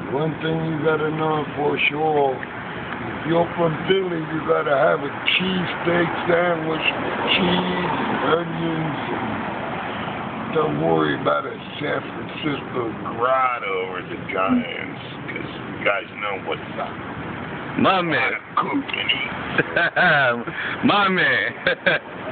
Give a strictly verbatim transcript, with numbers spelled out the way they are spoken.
One thing you gotta know for sure, if you're from Philly, you gotta have a cheesesteak sandwich, cheese, onions, and don't worry about a San Francisco grotto or the Giants, because you guys know what's up. My man. Cook and eat. My man.